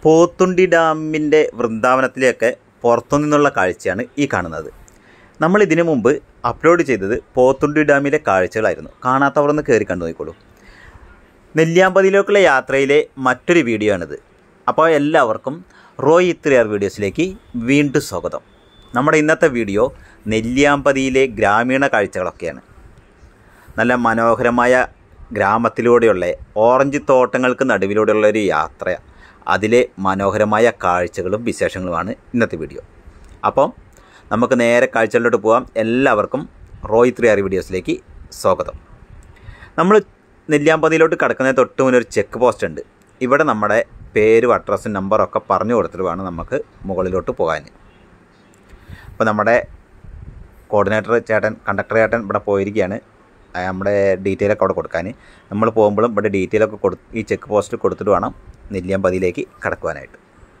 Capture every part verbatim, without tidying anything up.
പോത്തുണ്ടി ഡാമിൻ്റെ വൃന്ദാവനത്തിലേക്ക് പുറത്തു നിന്നുള്ള കാഴ്ചയാണ് ഈ കാണുന്നത്. നമ്മൾ ഇതിനു മുമ്പ് അപ്ലോഡ് ചെയ്തത് പോത്തുണ്ടി ഡാമിലെ കാഴ്ചകളായിരുന്നു. കാണാത്തവർ ഒന്ന് കയറി കണ്ടു നോക്കിക്കോളൂ. നെല്ലിയാമ്പതിയിലേക്കുള്ള യാത്രയിലെ മറ്റൊരു വീഡിയോ ആണിത്. അപ്പോൾ എല്ലാവർക്കും റോയ് ത്രീ ആർ വീഡിയോസിലേക്ക് വീണ്ടും സ്വാഗതം. നമ്മുടെ ഇന്നത്തെ വീഡിയോ നെല്ലിയാമ്പതിയിലെ ഗ്രാമീണ കാഴ്ചകളൊക്കെയാണ്. നല്ല മനോഹരമായ ഗ്രാമത്തിലൂടെയുള്ള ഓറഞ്ച് തോട്ടങ്ങൾക്ക് നടുവിലൂടെയുള്ള ഒരു യാത്ര, അതിലെ മനോഹരമായ കാഴ്ചകളും വിശേഷങ്ങളുമാണ് ഇന്നത്തെ വീഡിയോ. അപ്പം നമുക്ക് നേരെ കാഴ്ചകളിലോട്ട് പോകാം. എല്ലാവർക്കും റോയ് ത്രീ ആർ വീഡിയോസിലേക്ക് സ്വാഗതം. നമ്മൾ നെല്ലിയാമ്പതിയിലോട്ട് കടക്കുന്നതിന് തൊട്ട് മുന്നേ ഒരു ചെക്ക് പോസ്റ്റ് ഉണ്ട്. ഇവിടെ നമ്മുടെ പേരും അഡ്രസ്സും നമ്പറൊക്കെ പറഞ്ഞു കൊടുത്തിട്ട് വേണം നമുക്ക് മുകളിലോട്ട് പോകാൻ. അപ്പോൾ നമ്മുടെ കോർഡിനേറ്റർ ചേട്ടൻ, കണ്ടക്ടർ ചേട്ടൻ ഇവിടെ പോയിരിക്കുകയാണ് നമ്മുടെ ഡീറ്റെയിലൊക്കെ അവിടെ കൊടുക്കാൻ. നമ്മൾ പോകുമ്പോഴും ഇവിടെ ഡീറ്റെയിലൊക്കെ കൊടു ഈ ചെക്ക് പോസ്റ്റ് കൊടുത്തിട്ട് വേണം നെല്ലിയാമ്പതിയിലേക്ക് കടക്കുവാനായിട്ട്.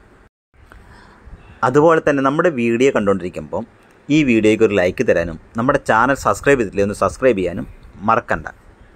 അതുപോലെ തന്നെ നമ്മുടെ വീഡിയോ കണ്ടുകൊണ്ടിരിക്കുമ്പം ഈ വീഡിയോയ്ക്ക് ഒരു ലൈക്ക് തരാനും നമ്മുടെ ചാനൽ സബ്സ്ക്രൈബ് ചെയ്തിട്ടില്ലേ ഒന്ന് സബ്സ്ക്രൈബ് ചെയ്യാനും മറക്കണ്ട.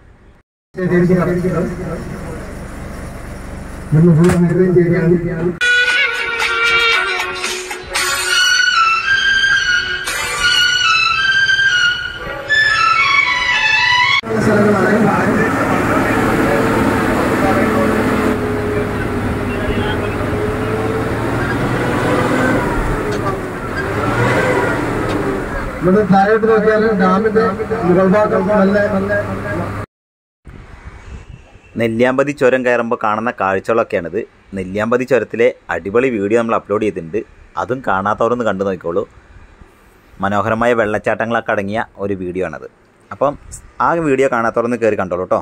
നെല്ലിയാമ്പതി ചുരം കയറുമ്പോൾ കാണുന്ന കാഴ്ചകളൊക്കെയാണിത്. നെല്ലിയാമ്പതി ചുരത്തിലെ അടിപൊളി വീഡിയോ നമ്മൾ അപ്ലോഡ് ചെയ്തിട്ടുണ്ട്. അതും കാണാത്തവരൊന്ന് കണ്ടു നോക്കിക്കോളൂ. മനോഹരമായ വെള്ളച്ചാട്ടങ്ങളൊക്കെ അടങ്ങിയ ഒരു വീഡിയോ ആണത്. അപ്പം ആ വീഡിയോ കാണാത്തവരൊന്ന് കയറി കണ്ടോളൂ കേട്ടോ.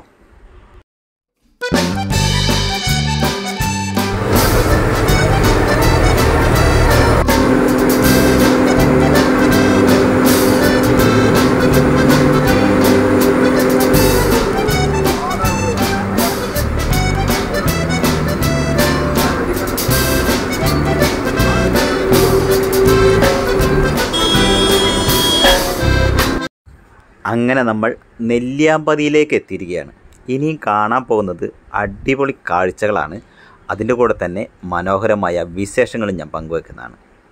അങ്ങനെ നമ്മൾ നെല്ലിയാമ്പതിയിലേക്ക് എത്തിയിരിക്കുകയാണ്. ഇനിയും കാണാൻ പോകുന്നത് അടിപൊളി കാഴ്ചകളാണ്. അതിൻ്റെ കൂടെ തന്നെ മനോഹരമായ വിശേഷങ്ങളും ഞാൻ പങ്കുവെക്കുന്നതാണ്.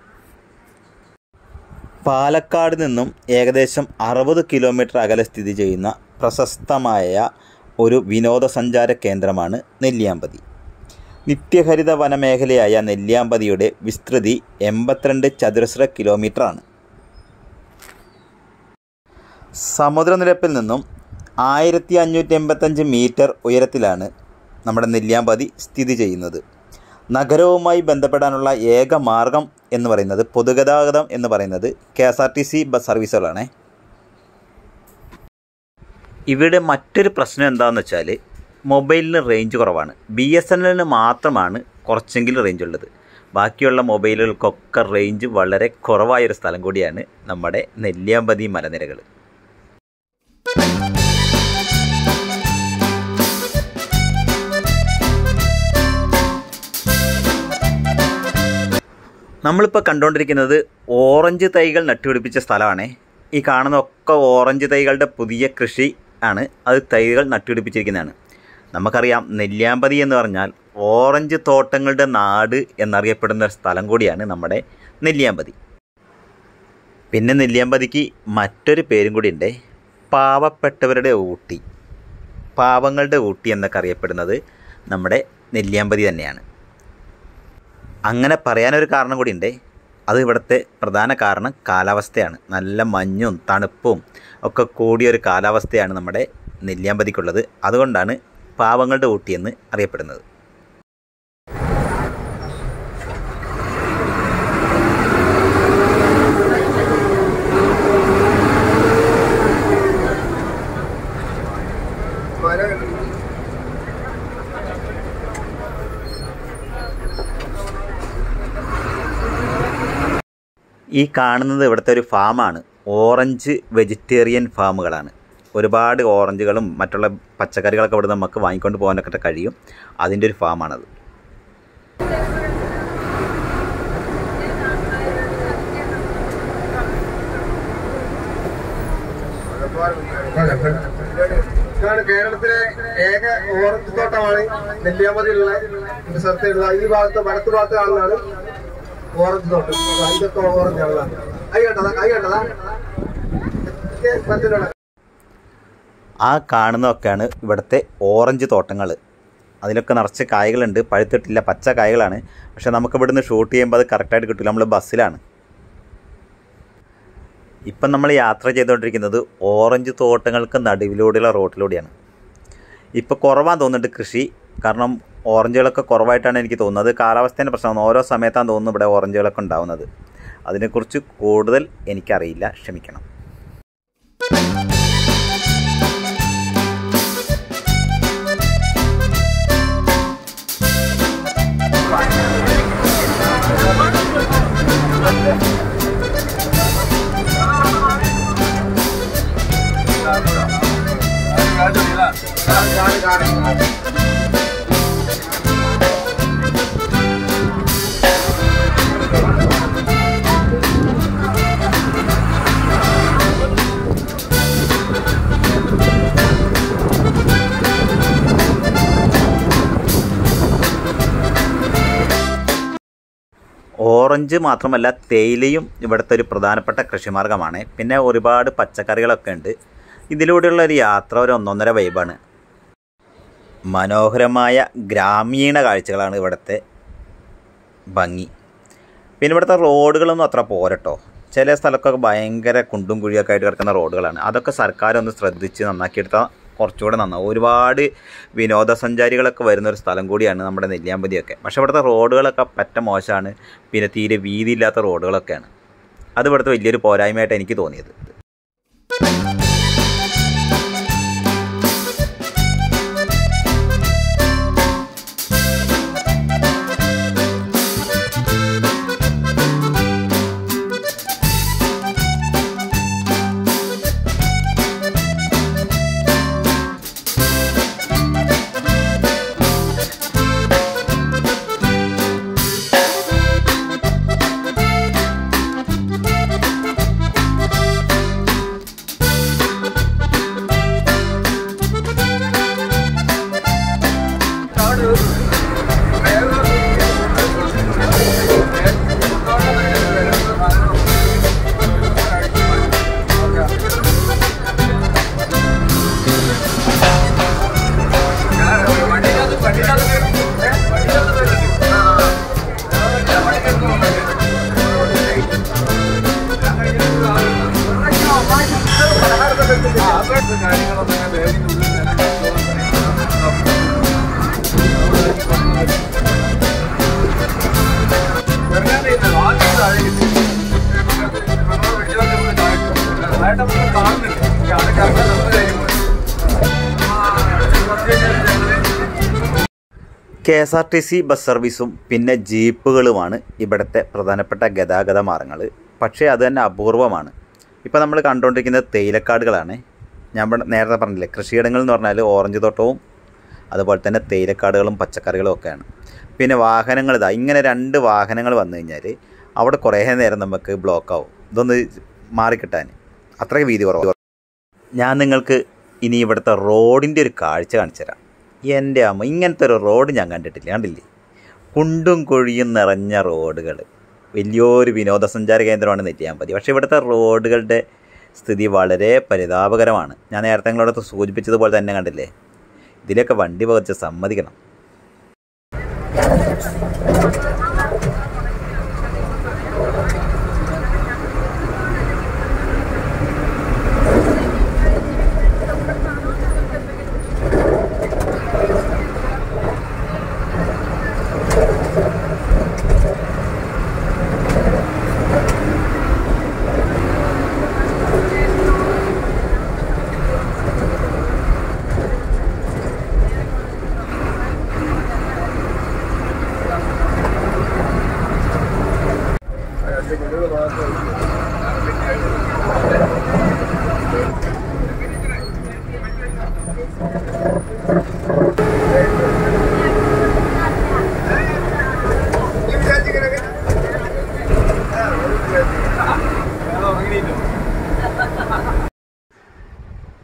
പാലക്കാട് നിന്നും ഏകദേശം അറുപത് കിലോമീറ്റർ അകലെ സ്ഥിതി ചെയ്യുന്ന പ്രശസ്തമായ ഒരു വിനോദസഞ്ചാര കേന്ദ്രമാണ് നെല്ലിയാമ്പതി. നിത്യഹരിത വനമേഖലയായ നെല്ലിയാമ്പതിയുടെ വിസ്തൃതി എൺപത്തിരണ്ട് ചതുരശ്ര കിലോമീറ്ററാണ്. സമുദ്രനിരപ്പിൽ നിന്നും ആയിരത്തി അഞ്ഞൂറ്റി എൺപത്തഞ്ച് മീറ്റർ ഉയരത്തിലാണ് നമ്മുടെ നെല്ലിയാമ്പതി സ്ഥിതി ചെയ്യുന്നത്. നഗരവുമായി ബന്ധപ്പെടാനുള്ള ഏക മാർഗം എന്ന് പറയുന്നത് പൊതുഗതാഗതം എന്ന് പറയുന്നത് K S R T C bus സർവീസുകളാണ്. ഇവിടെ മറ്റൊരു പ്രശ്നം എന്താണെന്ന് വെച്ചാൽ മൊബൈലിന് റേഞ്ച് കുറവാണ്. ബി എസ് എൻ എല്ലിന് മാത്രമാണ് കുറച്ചെങ്കിലും റേഞ്ച് ഉള്ളത്. ബാക്കിയുള്ള മൊബൈലുകൾക്കൊക്കെ റേഞ്ച് വളരെ കുറവായൊരു സ്ഥലം കൂടിയാണ് നമ്മുടെ നെല്ലിയാമ്പതി മലനിരകൾ. നമ്മളിപ്പോൾ കണ്ടുകൊണ്ടിരിക്കുന്നത് ഓറഞ്ച് തൈകൾ നട്ടുപിടിപ്പിച്ച സ്ഥലമാണ്. ഈ കാണുന്നതൊക്കെ ഓറഞ്ച് തൈകളുടെ പുതിയ കൃഷി ആണ്. അത് തൈകൾ നട്ടുപിടിപ്പിച്ചിരിക്കുന്നതാണ്. നമുക്കറിയാം നെല്ലിയാമ്പതി എന്ന് പറഞ്ഞാൽ ഓറഞ്ച് തോട്ടങ്ങളുടെ നാട് എന്നറിയപ്പെടുന്ന ഒരു സ്ഥലം കൂടിയാണ് നമ്മുടെ നെല്ലിയാമ്പതി. പിന്നെ നെല്ലിയാമ്പതിക്ക് മറ്റൊരു പേരും കൂടി ഉണ്ട്, പാവപ്പെട്ടവരുടെ ഊട്ടി. പാവങ്ങളുടെ ഊട്ടി എന്നൊക്കെ അറിയപ്പെടുന്നത് നമ്മുടെ നെല്ലിയാമ്പതി തന്നെയാണ്. അങ്ങനെ പറയാനൊരു കാരണം കൂടി ഉണ്ട്. അത് ഇവിടുത്തെ പ്രധാന കാരണം കാലാവസ്ഥയാണ്. നല്ല മഞ്ഞും തണുപ്പും ഒക്കെ കൂടിയൊരു കാലാവസ്ഥയാണ് നമ്മുടെ നെല്ലിയാമ്പതിക്കുള്ളത്. അതുകൊണ്ടാണ് പാവങ്ങളുടെ ഊട്ടി എന്ന് അറിയപ്പെടുന്നത്. ഈ കാണുന്നത് ഇവിടുത്തെ ഒരു ഫാമാണ്. Orange vegetarian ഫാമുകളാണ്. ഒരുപാട് ഓറഞ്ചുകളും മറ്റുള്ള പച്ചക്കറികളൊക്കെ ഇവിടെ നമുക്ക് വാങ്ങിക്കൊണ്ട് പോകാനൊക്കെ കഴിയും. അതിൻ്റെ ഒരു ഫാമാണത്. Vale, ഇതാണ് കേരളത്തിലെ ഏക ഓറഞ്ച് തോട്ടമാണ് നെല്ലിയാമ്പതിയിലുള്ള ഒരു സ്ഥലത്തുള്ള. ഈ ഭാഗത്ത് വടക്ക് ഭാഗത്ത് കാണുന്നതാണ് ഓറഞ്ച് തോട്ടം. ഇതൊക്കെ ഓറഞ്ച് ആളാണ്. കൈ കണ്ടതാ കൈ കണ്ടതാ ആ കാണുന്നതൊക്കെയാണ് ഇവിടുത്തെ ഓറഞ്ച് തോട്ടങ്ങൾ. അതിലൊക്കെ നിറച്ച് കായ്കളുണ്ട്. പഴുത്തിട്ടില്ല, പച്ച കായ്കളാണ്. പക്ഷെ നമുക്ക് ഇവിടുന്ന് ഷൂട്ട് ചെയ്യുമ്പോൾ അത് കറക്റ്റായിട്ട് കിട്ടില്ല. നമ്മൾ ബസ്സിലാണ്. ഇപ്പം നമ്മൾ യാത്ര ചെയ്തുകൊണ്ടിരിക്കുന്നത് ഓറഞ്ച് തോട്ടങ്ങൾക്ക് നടുവിലൂടെയുള്ള റോഡിലൂടെയാണ്. ഇപ്പോൾ കുറവാന്ന് തോന്നുന്നുണ്ട് കൃഷി. കാരണം ഓറഞ്ചുകളൊക്കെ കുറവായിട്ടാണ് എനിക്ക് തോന്നുന്നത്. കാലാവസ്ഥേൻ്റെ പ്രശ്നമാണ്. ഓരോ സമയത്താണ് തോന്നുന്നു ഇവിടെ ഓറഞ്ചുകളൊക്കെ ഉണ്ടാവുന്നത്. അതിനെക്കുറിച്ച് കൂടുതൽ എനിക്കറിയില്ല, ക്ഷമിക്കണം. ഓറഞ്ച് മാത്രമല്ല, തേയിലയും ഇവിടുത്തെ ഒരു പ്രധാനപ്പെട്ട കൃഷിമാർഗ്ഗമാണ്. പിന്നെ ഒരുപാട് പച്ചക്കറികളൊക്കെ ഉണ്ട്. ഇതിലൂടെയുള്ള ഒരു യാത്ര ഒരു ഒന്നൊന്നര വൈബാണ്. മനോഹരമായ ഗ്രാമീണ കാഴ്ചകളാണ് ഇവിടുത്തെ ഭംഗി. പിന്നെ ഇവിടുത്തെ റോഡുകളൊന്നും അത്ര പോരട്ടോ. ചില സ്ഥലത്തൊക്കെ ഭയങ്കര കുണ്ടും കുഴിയൊക്കെ ആയിട്ട് കിടക്കുന്ന റോഡുകളാണ്. അതൊക്കെ സർക്കാരൊന്ന് ശ്രദ്ധിച്ച് നന്നാക്കിയെടുത്താൽ കുറച്ചുകൂടെ നന്നാവും. ഒരുപാട് വിനോദസഞ്ചാരികളൊക്കെ വരുന്നൊരു സ്ഥലം കൂടിയാണ് നമ്മുടെ നെല്ലിയാമ്പതിയൊക്കെ. പക്ഷേ ഇവിടുത്തെ റോഡുകളൊക്കെ പറ്റ മോശമാണ്. പിന്നെ തീരെ വീതിയില്ലാത്ത റോഡുകളൊക്കെയാണ്. അത് ഇവിടുത്തെ വലിയൊരു പോരായ്മയായിട്ട് എനിക്ക് തോന്നിയത്. K S R T C bus സർവീസും പിന്നെ ജീപ്പുകളുമാണ് ഇവിടുത്തെ പ്രധാനപ്പെട്ട ഗതാഗത മാർഗ്ഗങ്ങൾ. പക്ഷേ അത് തന്നെ അപൂർവമാണ്. ഇപ്പോൾ നമ്മൾ കണ്ടുകൊണ്ടിരിക്കുന്നത് തേയിലക്കാടുകളാണ്. ഞാൻ നേരത്തെ പറഞ്ഞില്ലേ, കൃഷിയിടങ്ങൾ എന്ന് പറഞ്ഞാൽ ഓറഞ്ച് തോട്ടവും അതുപോലെ തന്നെ തേയിലക്കാടുകളും പച്ചക്കറികളും ഒക്കെയാണ്. പിന്നെ വാഹനങ്ങൾ ഇതാ ഇങ്ങനെ രണ്ട് വാഹനങ്ങൾ വന്നു കഴിഞ്ഞാൽ അവിടെ കുറേ നേരം നമുക്ക് ബ്ലോക്കാവും. ഇതൊന്ന് മാറിക്കിട്ടാൻ അത്രയ്ക്ക് വീതി കുറവ്. ഞാൻ നിങ്ങൾക്ക് ഇനി ഇവിടുത്തെ റോഡിൻ്റെ ഒരു കാഴ്ച കാണിച്ചു തരാം. എൻ്റെ അമ്മ, ഇങ്ങനത്തെ ഒരു റോഡ് ഞാൻ കണ്ടിട്ടില്ല. കണ്ടില്ലേ, കുണ്ടും കുഴിയും നിറഞ്ഞ റോഡുകൾ. വലിയൊരു വിനോദസഞ്ചാര കേന്ദ്രമാണ് നെല്ലിയാമ്പതി. പക്ഷേ ഇവിടുത്തെ റോഡുകളുടെ സ്ഥിതി വളരെ പരിതാപകരമാണ്. ഞാൻ നേരത്തെ നിങ്ങളോട് സൂചിപ്പിച്ചതുപോലെ തന്നെ കണ്ടില്ലേ, ഇതിലൊക്കെ വണ്ടി പകച്ച് സമ്മതിക്കണം.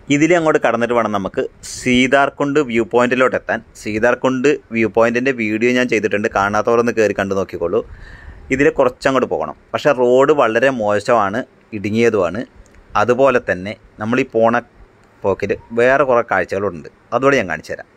ഇതിൽ അങ്ങോട്ട് കടന്നിട്ട് വേണം നമുക്ക് സീതാർകുണ്ട് വ്യൂ പോയിൻറ്റിലോട്ട് എത്താൻ. സീതാർകുണ്ട് വ്യൂ പോയിൻറ്റിൻ്റെ വീഡിയോ ഞാൻ ചെയ്തിട്ടുണ്ട്, കാണാത്തവരൊന്ന് കയറി കണ്ടു നോക്കിക്കോളൂ. ഇതിൽ കുറച്ചങ്ങോട്ട് പോകണം. പക്ഷേ റോഡ് വളരെ മോശമാണ്, ഇടുങ്ങിയതുമാണ്. അതുപോലെ തന്നെ നമ്മൾ ഈ പോണ പോക്കിൽ വേറെ കുറേ കാഴ്ചകളുണ്ട്, അതുകൂടെ ഞാൻ കാണിച്ചു തരാം.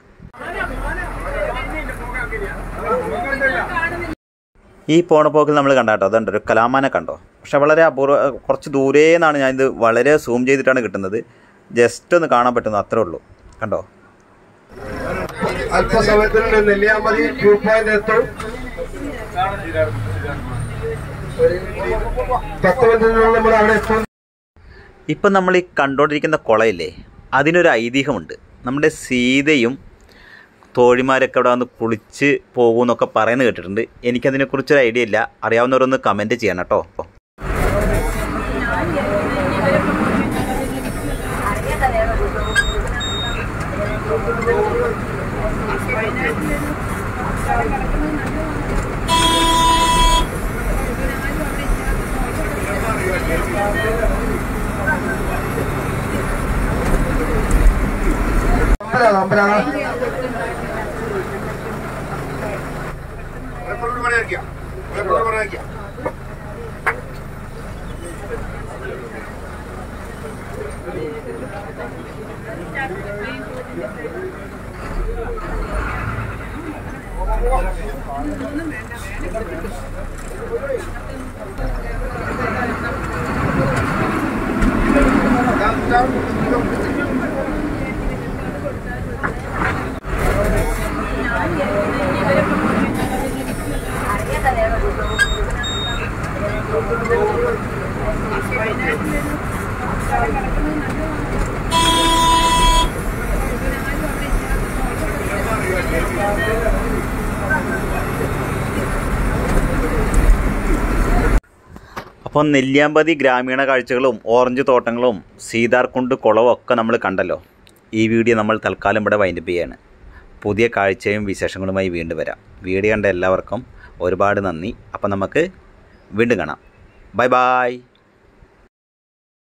ഈ പോണ പോക്കിൽ നമ്മൾ കണ്ടാട്ടോ, അതുണ്ട് ഒരു കലാമാനെ കണ്ടോ. പക്ഷെ വളരെ അപൂർവ, കുറച്ച് ദൂരെ നിന്നാണ് ഞാനിത് വളരെ സൂം ചെയ്തിട്ടാണ് കിട്ടുന്നത്. ജസ്റ്റ് ഒന്ന് കാണാൻ പറ്റുന്നു, അത്രേ ഉള്ളൂ. കണ്ടോ? അല്പസമയത്തിനുള്ളിൽ നെല്ലിയാമ്പതി വ്യൂ പോയിന്റ് എത്തും. പത്ത് മിനിറ്റിനുള്ളിൽ നമ്മൾ അവിടെ എത്തും. ഇപ്പം നമ്മൾ ഈ കണ്ടുകൊണ്ടിരിക്കുന്ന കുളയില്ലേ, അതിനൊരു ഐതിഹ്യമുണ്ട്. നമ്മുടെ സീതയും തോഴിമാരൊക്കെ അവിടെ വന്ന് കുളിച്ച് പോകുമെന്നൊക്കെ പറയുന്നത് കേട്ടിട്ടുണ്ട്. എനിക്കതിനെക്കുറിച്ചൊരു ഐഡിയ ഇല്ല, അറിയാവുന്നവരൊന്ന് കമൻറ്റ് ചെയ്യണം കേട്ടോ. അപ്പോൾ നെല്ലിയാമ്പതി ഗ്രാമീണ കാഴ്ചകളും ഓറഞ്ച് തോട്ടങ്ങളും സീതാർകുണ്ട് കുളവും ഒക്കെ നമ്മൾ കണ്ടല്ലോ. ഈ വീഡിയോ നമ്മൾ തൽക്കാലം ഇവിടെ വൈൻഡപ്പ് ചെയ്യാണ്. പുതിയ കാഴ്ചയും വിശേഷങ്ങളുമായി വീണ്ടും വരാം. വീഡിയോ കണ്ട എല്ലാവർക്കും ഒരുപാട് നന്ദി. അപ്പോൾ നമുക്ക് വീണ്ടും കാണാം. Bye by.